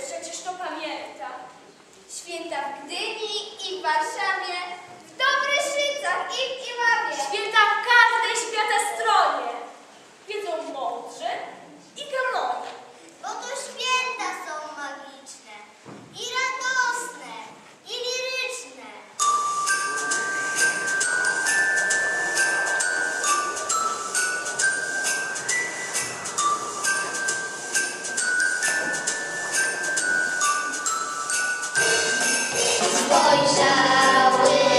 przecież to pamięta. Święta w Gdyni i w Warszawie, w Dobryszycach i w Iławie. Święta w każdej świata stronie. Wiedzą mądrze i kanonie. Bo to święta są magiczne i radosne i liryczne. Spojrzały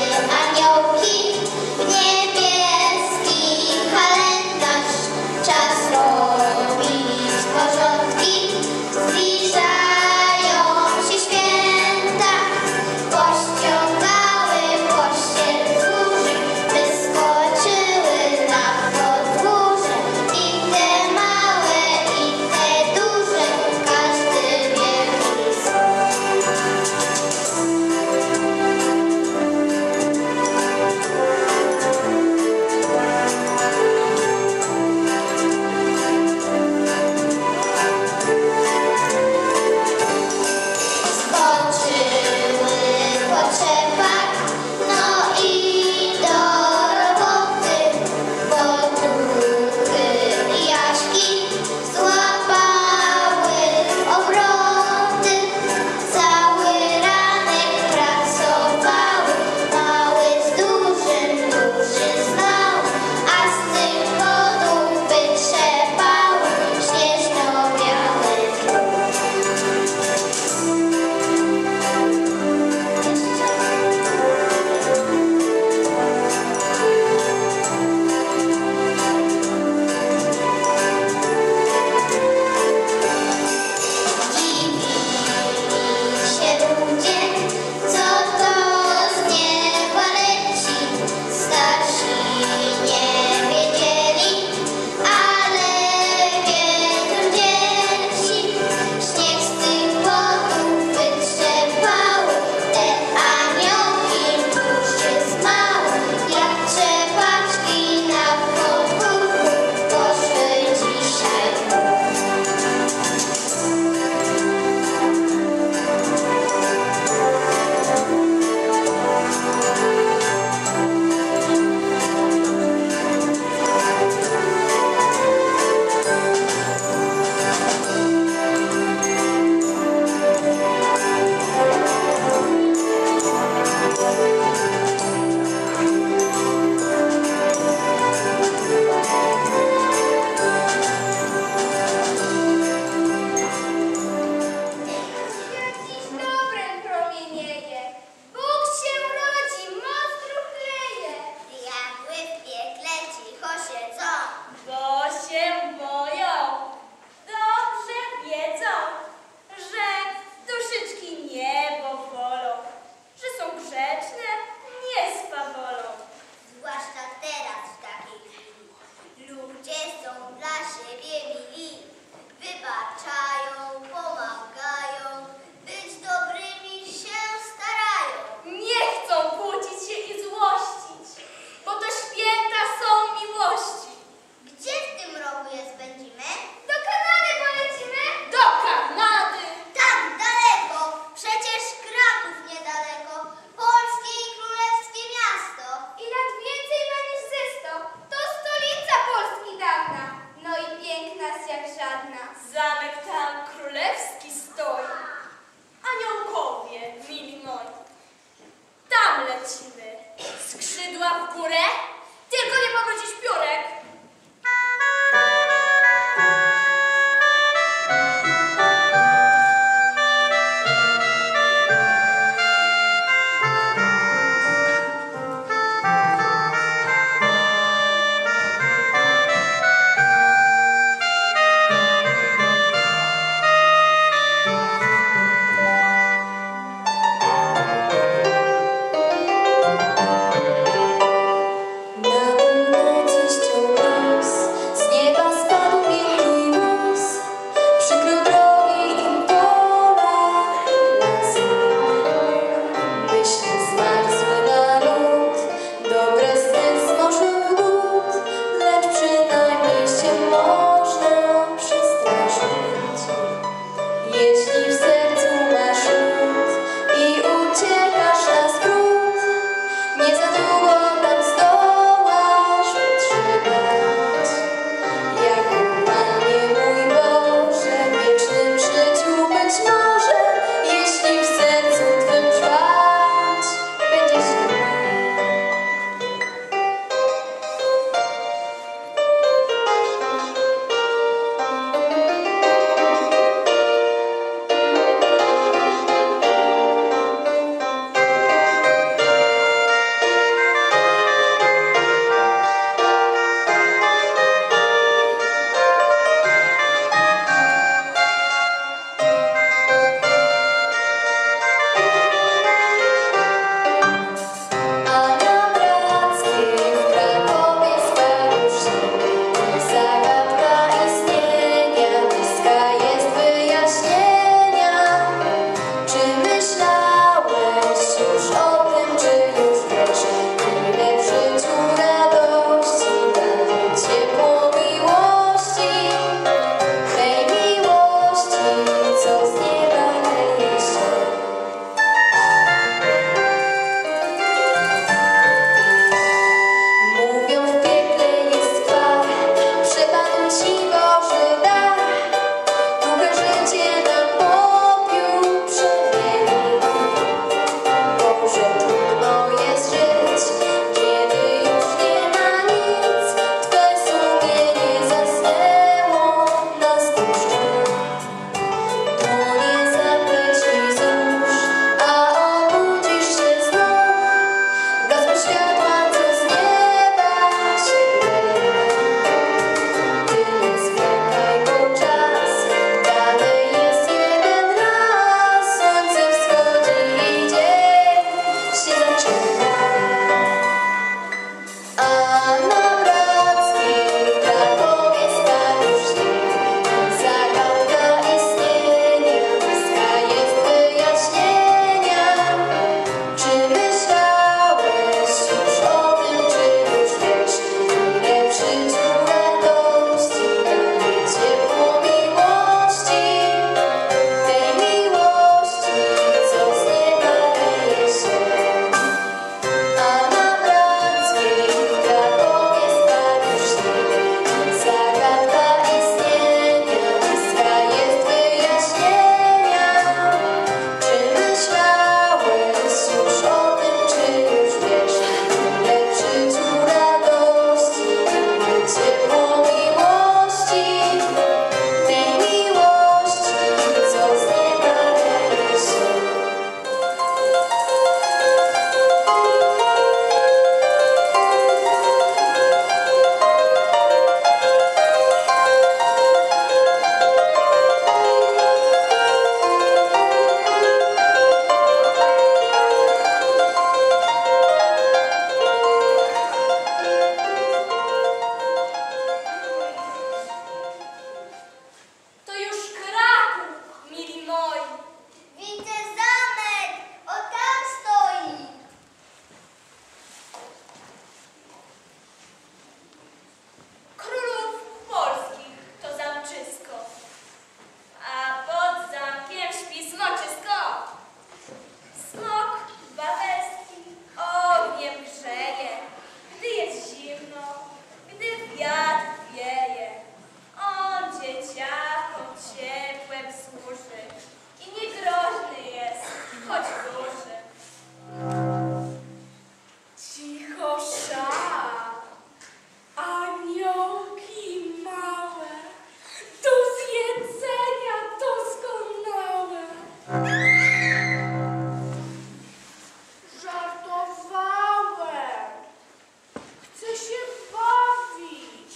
Żartowałem. Chcę się bawić.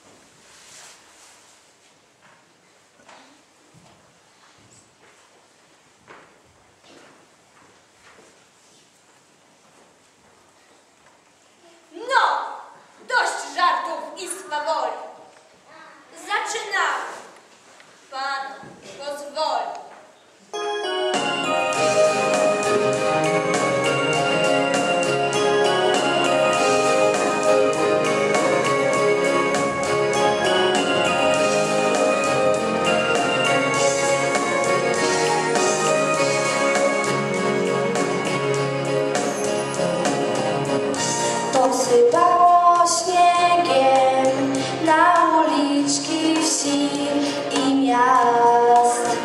No, dość żartów i swawoli. Zaczynamy. Pan pozwoli. Posypało śniegiem na uliczki wsi i miast.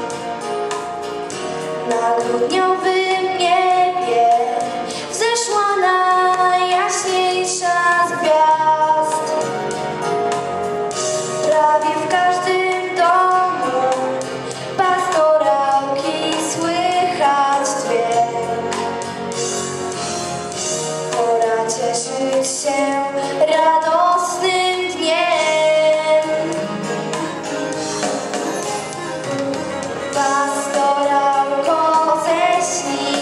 Na grudniowym niebie wzeszła najjaśniejsza z gwiazd. Prawie w każdym domu pastorałki słychać dźwięk. Pora cieszyć się radosnym dniem. Pastorałko, ześlij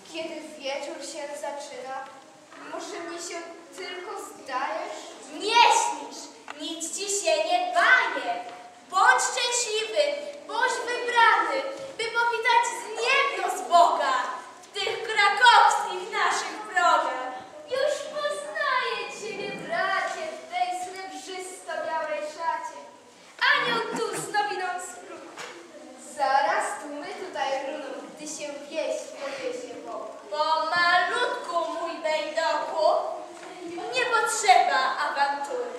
kiedy wieczór się zaczyna? Może mi się tylko zdajesz? Nie śnisz, nic ci się nie banie. Bądź szczęśliwy, bądź wybrany, by powitać z nieba z Boga w tych krakowskich naszych progach. Już poznaję ciebie, bracie, w tej srebrzysto-białej szacie. Anioł tu z nowiną z próg. Zaraz tu my tutaj runą, gdy się wieść powiezie Bogu. Pomalutku, mój bejdoku, nie potrzeba awantury.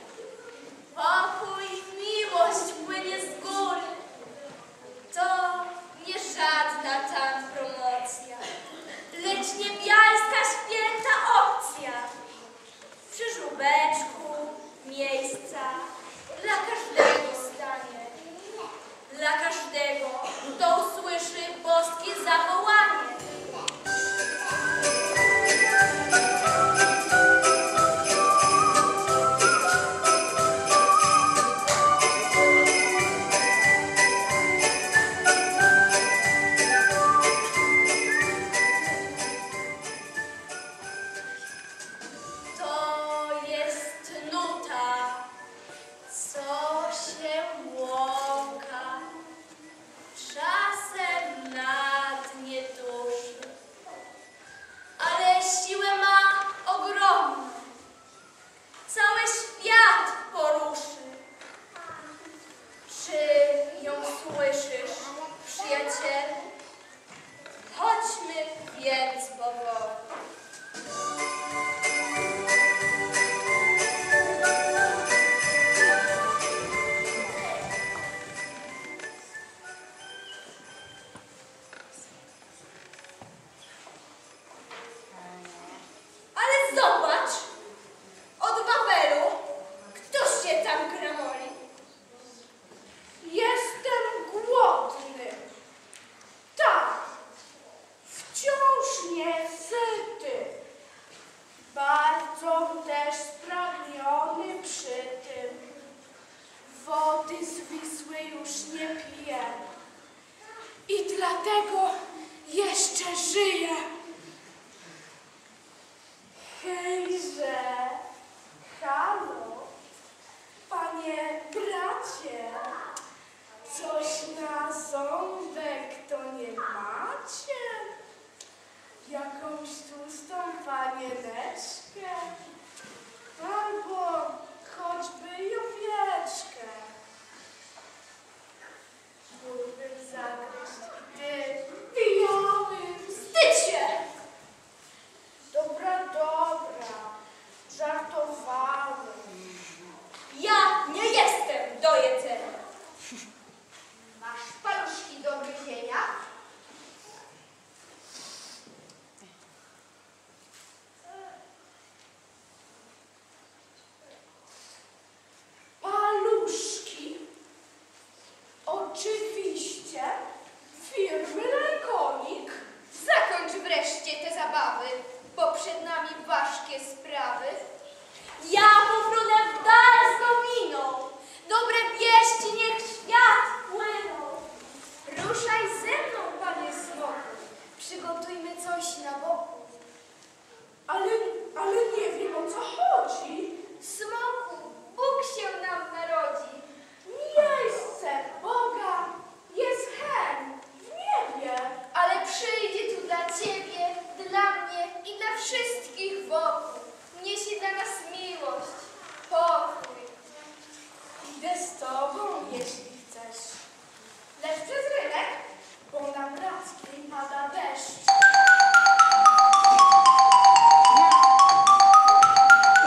Pokój i miłość płynie z góry. To nie żadna tam promocja, lecz niebiańska święta opcja. Przy żubeczku miejsca dla każdego stanie. Dla każdego, kto usłyszy boskie zawołanie. To jest nuta, co się łąka, czasem na dnie duszy, ale siłę ma ogromną, cały świat poruszy. Czy ją słyszysz, przyjacielu? Chodźmy więc powoli. Ale zobacz, od Wawelu, któż się tam gramoli? Jestem głodny. Tak, wciąż niesyty. Bardzo też spragniony przy tym. Wody z Wisły już nie piję. I dlatego jeszcze żyję. Hejże, halo, panie bracie, coś na ząbek to nie macie? Jakąś tłustą panieneczkę? Albo choćby i owieczkę? Mógłbym zagryźć, gdy pijany Wstydź się! Dobra, żartowałem. Ja nie jestem do jedzenia. Masz paluszki do gryzienia? Paluszki? Oczywiście. Firmy Lajkonik. Zakończ wreszcie te zabawy, bo przed nami ważkie sprawy. Ja powrócę w dal z nowiną. Dobre wieści niech świat płyną. Ruszaj ze mną, panie smoku. Przygotujmy coś na boku. Ale nie wiem, o co chodzi. Smoku, Bóg się nam narodzi. Miejsce Boga jest hen w niebie. Ale przyjdzie tu dla ciebie, dla mnie i dla wszystkich wokół. Niesie dla nas miłość, pokój. Idę z tobą, jeśli chcesz. Lecz przez rynek, bo na Brackiej pada deszcz.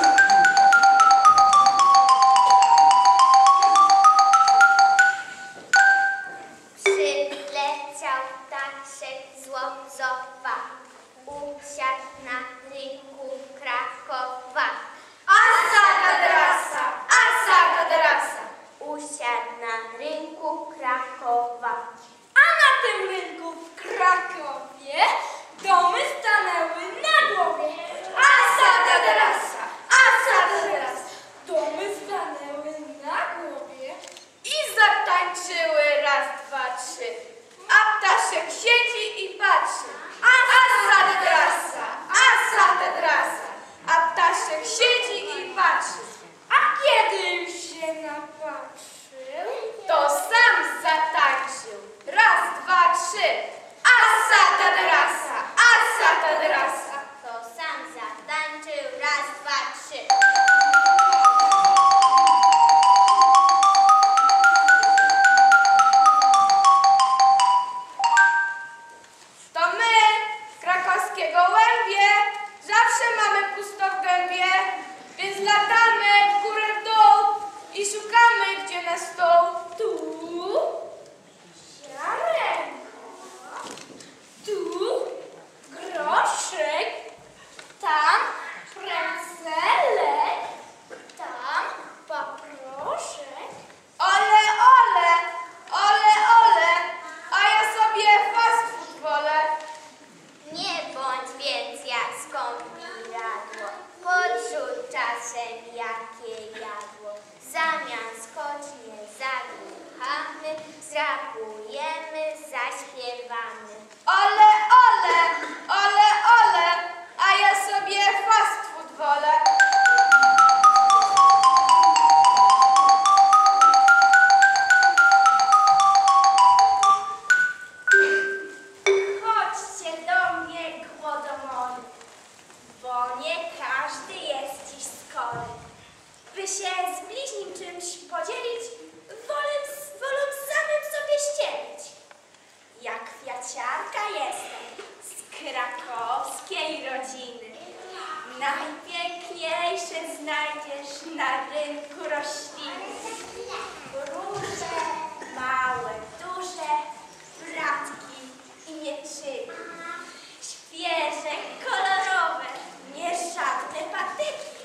krakowskiej rodziny. Najpiękniejsze znajdziesz na rynku rośliny. Róże, małe, duże, bratki i mieczyki. Świeże, kolorowe, nieżadne patyki.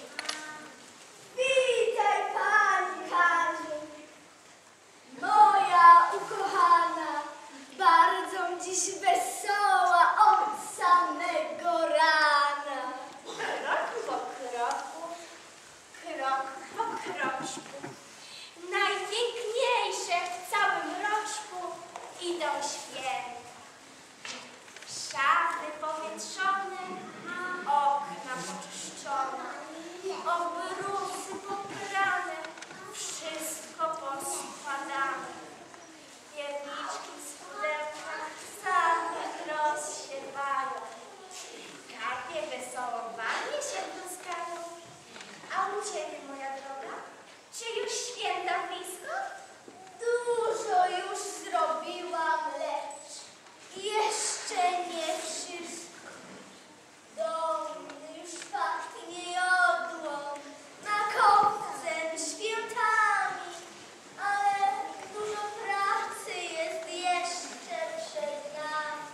Witaj, pani Kaziu, moja ukochana, bardzo dziś wesoła od samego rana. Krok po kroku, krok po kroczku, najpiękniejsze w całym roczku idą święta. Szafy powietrzone, okna poczyszczone, obrusy poprane, wszystko poskładane. Pierniczki w pudełkach same rozsiewają. Kapie wesoło wannie się pluskają. A u ciebie, moja droga, czy już święta blisko? Dużo już zrobiłam, lecz jeszcze nie wszystko. Dom już pachnie jodłą, makowcem, świętami, ale dużo pracy jest jeszcze przed nami.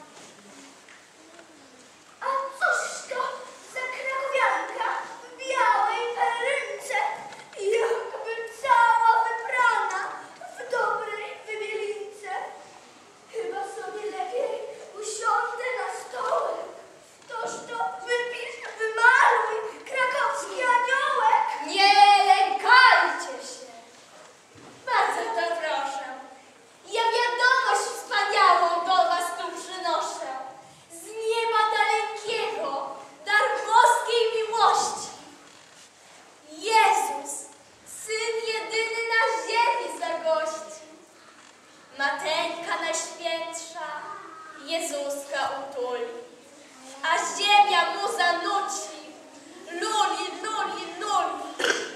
A cóż to za krakowianka w białej pelerynce, jakby cała wybrana w dobrej wybielince? Chyba sobie lepiej usiądę na stole. Toż to wypisz, wymaluj, krakowski aniołek. Nie lękajcie się. Bardzo to proszę. Ja wiadomość wspaniałą do was tu przynoszę. Z nieba dalekiego, dar boskiej miłości. Jezus, Syn jedyny na ziemi zagości. Mateńka Najświętsza Jezuska utuli, a ziemia mu zanuci. Luli, luli, luli.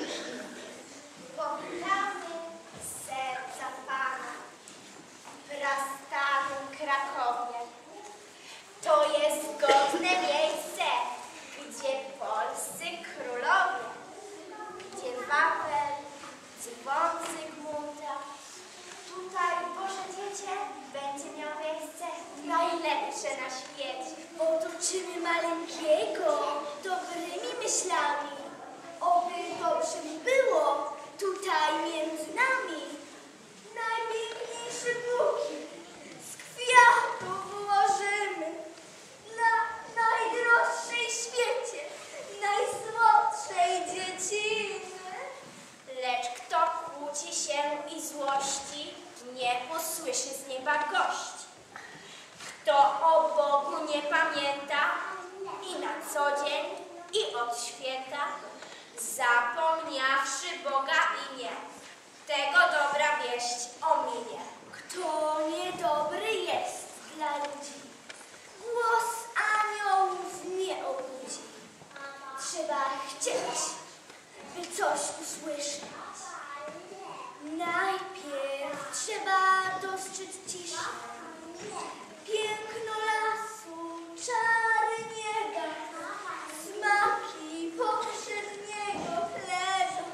Powitamy z serca Pana w prastarym Krakowie. To jest godne miejsce, gdzie polscy królowie, gdzie Wawel, dzwon Zygmunta. Tutaj, Boże Dziecię, będzie miał miejsce najlepsze na świecie. Otoczymy maleńkiego dobrymi myślami. Oby dobrze mu było tutaj między nami. Najpiękniejsze buki z kwiatów ułożymy dla najdroższej świecie, najsłodszej dzieciny. Lecz kto kłóci się i złości, nie usłyszy z nieba gości. Kto o Bogu nie pamięta i na co dzień, i od święta, zapomniawszy Boga imię, tego dobra wieść ominie. Kto niedobry jest dla ludzi, głos aniołów nie obudzi. Trzeba chcieć, by coś usłyszeć. Najpierw trzeba dostrzec ciszę, piękno lasu, czary nieba, smaki poprzedniego chleba.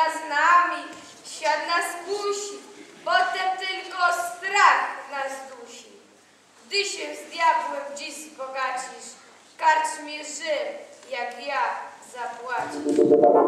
z nami, świat nas kusi, potem tylko strach nas dusi. Gdy się z diabłem dziś zbogacisz, karcz mnie Rzym, jak ja zapłacisz.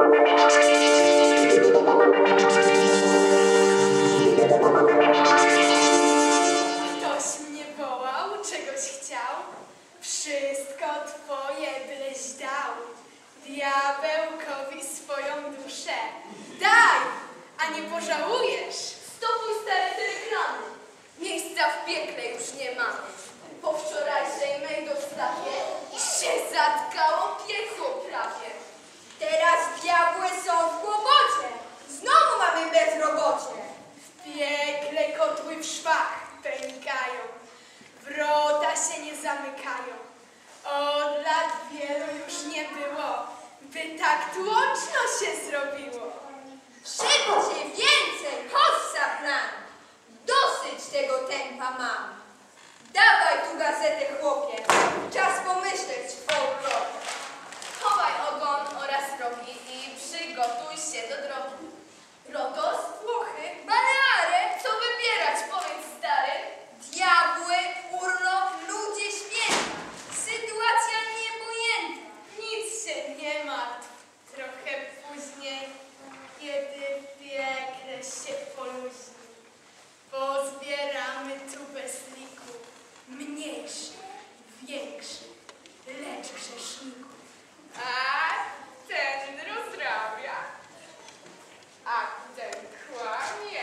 Ktoś mnie wołał, czegoś chciał, wszystko twoje byleś dał. Diabełkowi swoją duszę daj, a nie pożałujesz. Stopuj stare telegramy, miejsca w piekle już nie mamy. Po wczorajszej mej dostawie się zatkało piekło prawie. Teraz diabły są w kłopocie. Znowu mamy bezrobocie. W piekle kotły w szwach pękają, wrota się nie zamykają. Od lat wielu już nie było, by tak tłoczno się zrobiło. Szybciej, więcej, chodź saplan. Dosyć tego tempa mam. Dawaj tu gazetę, chłopie. Czas pomyśleć o urlopie. Chowaj ogon oraz rogi i przygotuj się do drogi. Rodos, Włochy, Baleary, co wybierać, powiedz stary. Diabły, urlop, ludzie, święta. Sytuacja niepojęta. Nic się nie martw, trochę później, kiedy piekle się poluźni. Pozbieramy tu bez liku mniejszych, większych, lecz grzeszników. A ten rozrabia, a ten kłamie.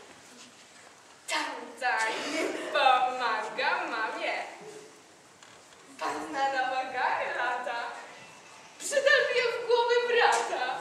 Tamten pomaga mamie. Panna na wagary lata, przydaluje w głowy brata.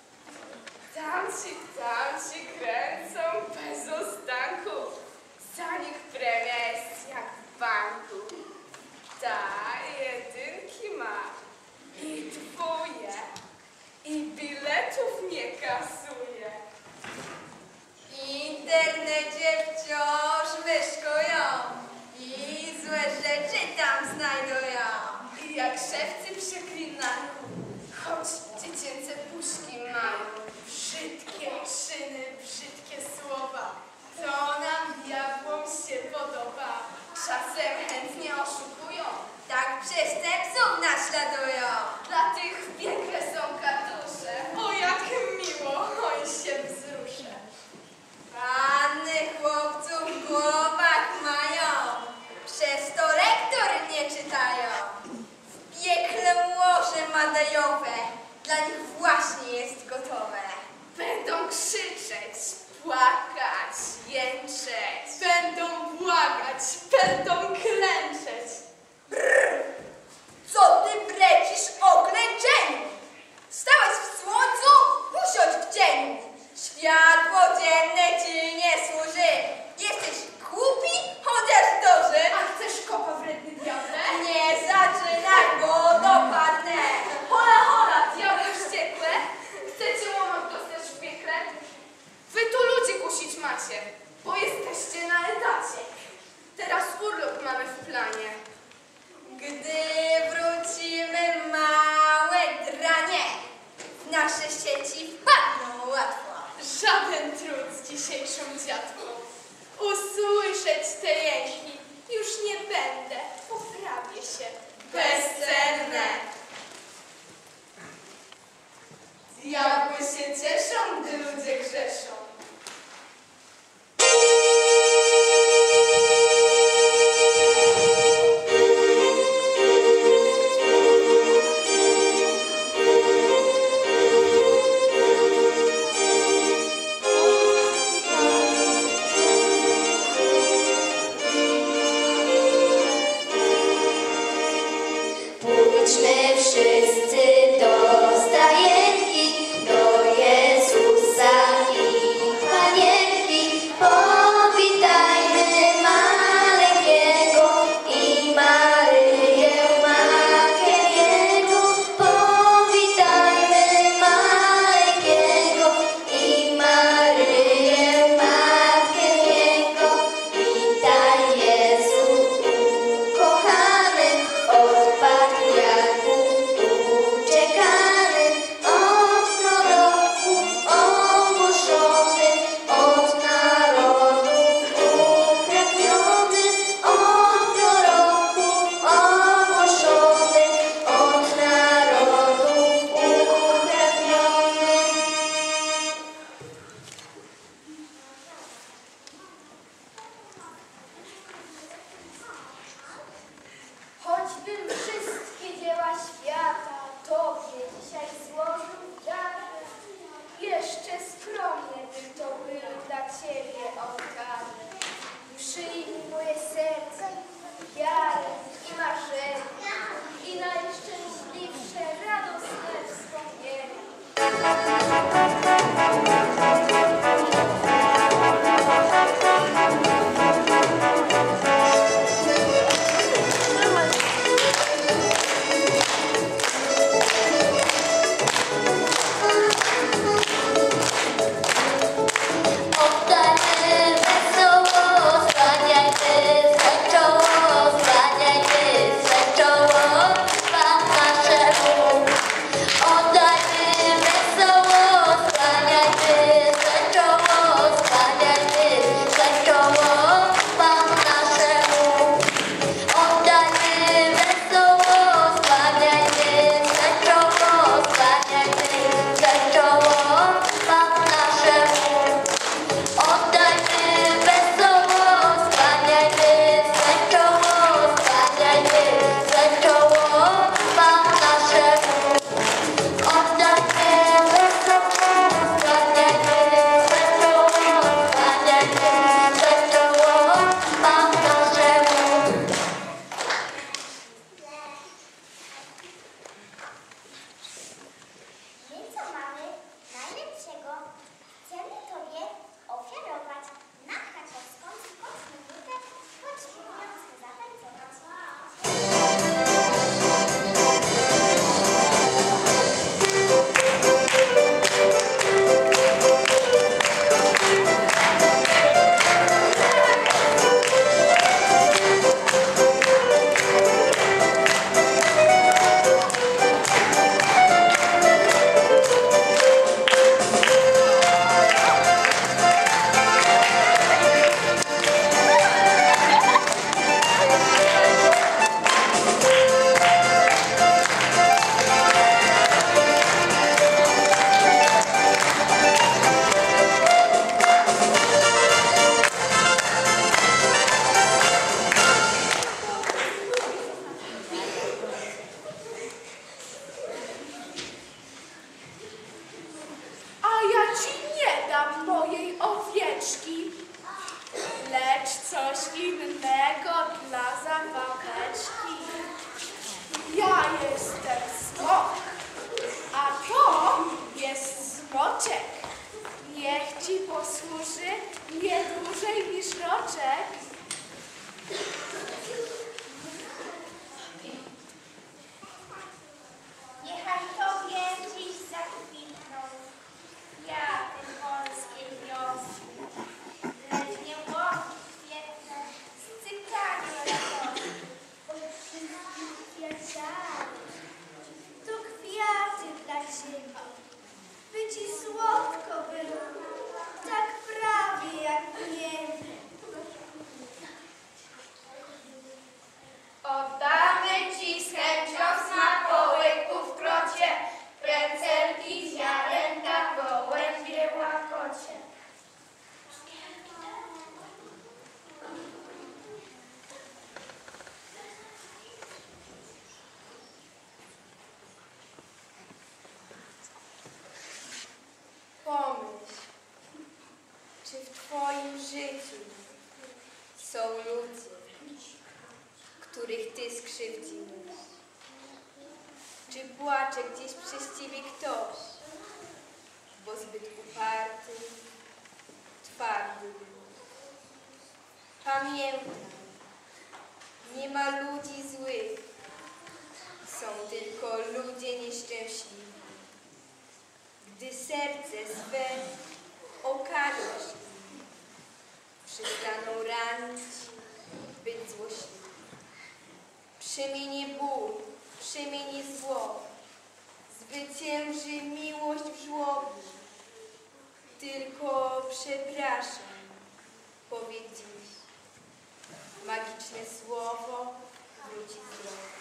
Tamci kręcą bez ustanku, za nich premia jest jak w banku. Ta jedynki ma i dwóje, i biletów nie kasuje. W internecie wciąż myszkują i złe rzeczy tam znajdują. I jak szewcy przeklinają, choć dziecięce puszki mają. Brzydkie czyny, brzydkie słowa, to nam diabłom się podoba. Czasem chętnie oszukują, Tak przestępców naśladują. dla tych w piekle są katusze. O, jak miło, oj się wzruszę. Panny chłopców w głowach mają, przez to lektor nie czytają. W piekle łoże madajowe dla nich właśnie jest gotowe. Będą krzyczeć, płakać, jęczeć. Będą błagać, będą klęczeć. Co ty brecisz o klęczeniu? Stałeś w słońcu, usiądź w cieniu. Światło dzienne ci nie służy. Jesteś głupi, chociaż duży. A chcesz kopa, wredny diable? Nie zaczynaj, bo dopadnę. Hola, hola, diabły wściekłe! Chcecie łomot dostać w piekle? Wy tu ludzi kusić macie, bo jesteście na etacie. Teraz urlop mamy w planie. Gdy wrócimy, małe dranie, w nasze sieci wpadną łatwo. Żaden trud z dzisiejszą dziadką. Usłyszeć te jęki już nie będę, poprawię się. Bezcenne. Diabły się cieszą, gdy ludzie grzeszą. Pójdźmy wszyscy do stajenki, do Jezusa ci nie dam mojej owieczki, lecz coś innego dla zabaweczki. Ja jestem smok, a to jest smoczek. Niech ci posłuży nie dłużej niż roczek. Niechaj tobie dziś zakwitną kwiaty polskiej wiosny. Letnie łąki świetne z cykaniem radosnym. Wszystkim kwiaciami to kwiaty dla ciebie. By ci słodko było, tak prawie jak w niebie. Oddamy ci z chęcią smakołyków w krocie, pędzelki, ziarenta, gołębie łakocie. Pomyśl, czy w twoim życiu są ludzie, których ty skrzywdziłeś? Czy płacze gdzieś przez ciebie ktoś, bo zbyt uparty, twardy był? Pamiętaj, nie ma ludzi złych, są tylko ludzie nieszczęśliwi. Gdy serce swe okażesz im, przestaną ranić, być złośliwi. Przemienie ból, przemienie zło, zwycięży miłość w żłobie. Tylko przepraszam, powiedz dziś, magiczne słowo wróci zdrowie.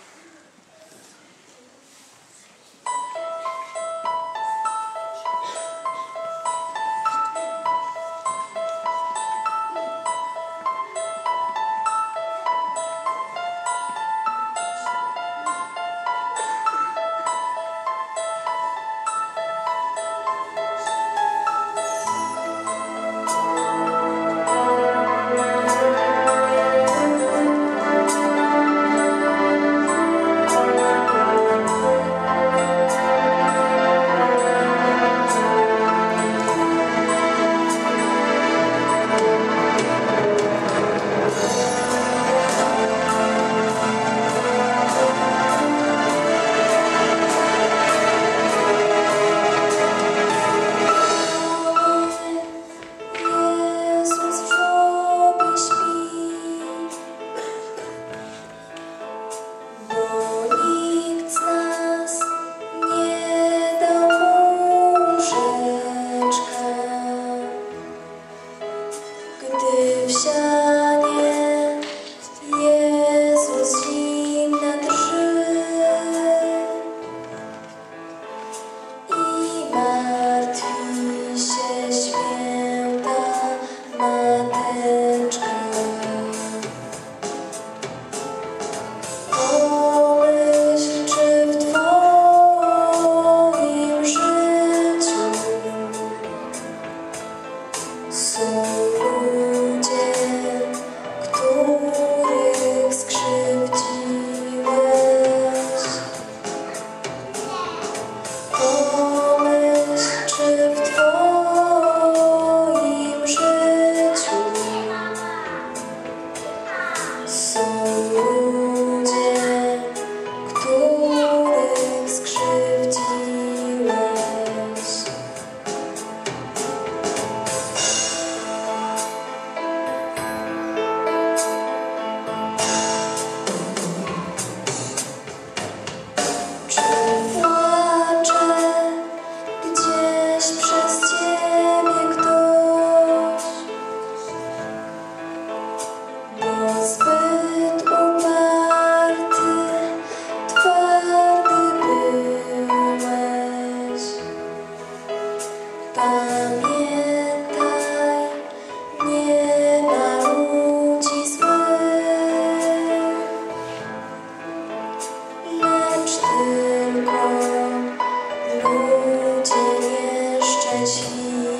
Tylko ludzie nieszczęśliwi.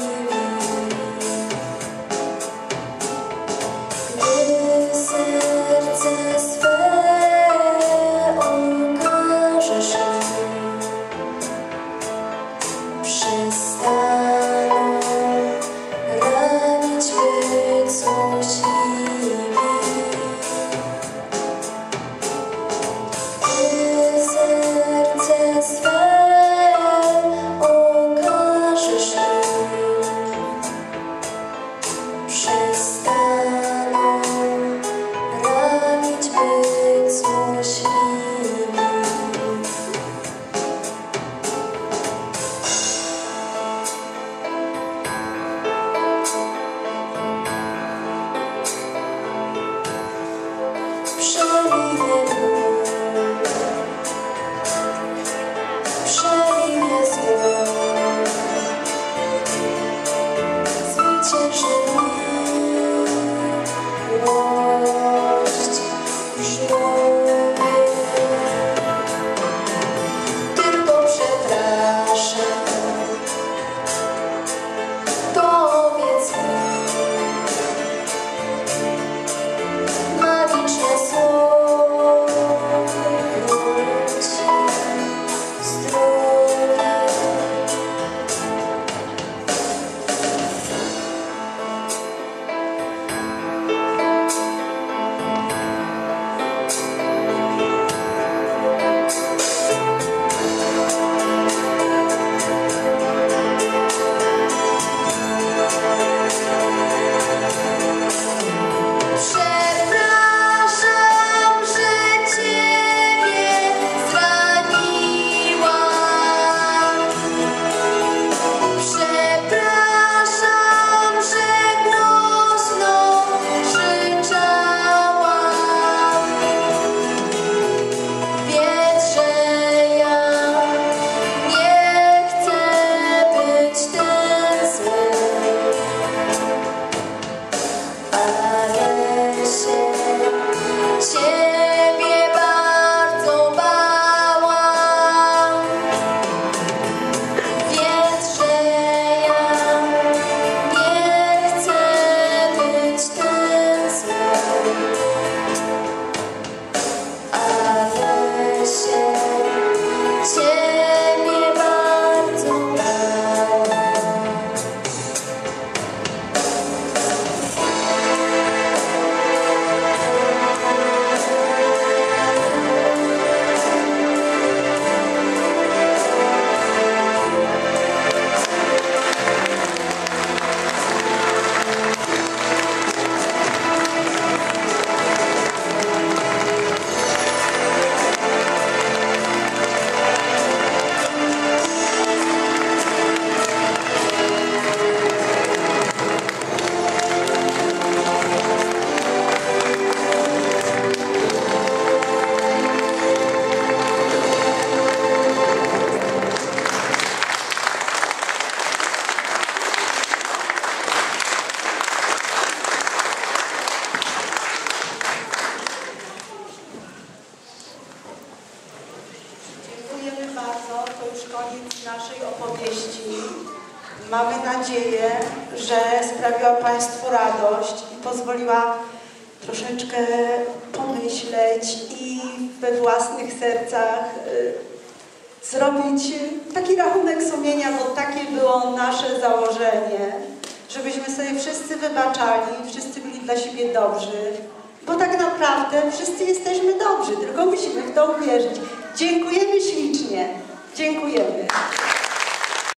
koniec naszej opowieści. Mamy nadzieję, że sprawiła Państwu radość i pozwoliła troszeczkę pomyśleć i we własnych sercach zrobić taki rachunek sumienia, bo takie było nasze założenie, żebyśmy sobie wszyscy wybaczali, wszyscy byli dla siebie dobrzy, bo tak naprawdę wszyscy jesteśmy dobrzy, tylko musimy w to uwierzyć. Dziękujemy ślicznie. Dziękujemy.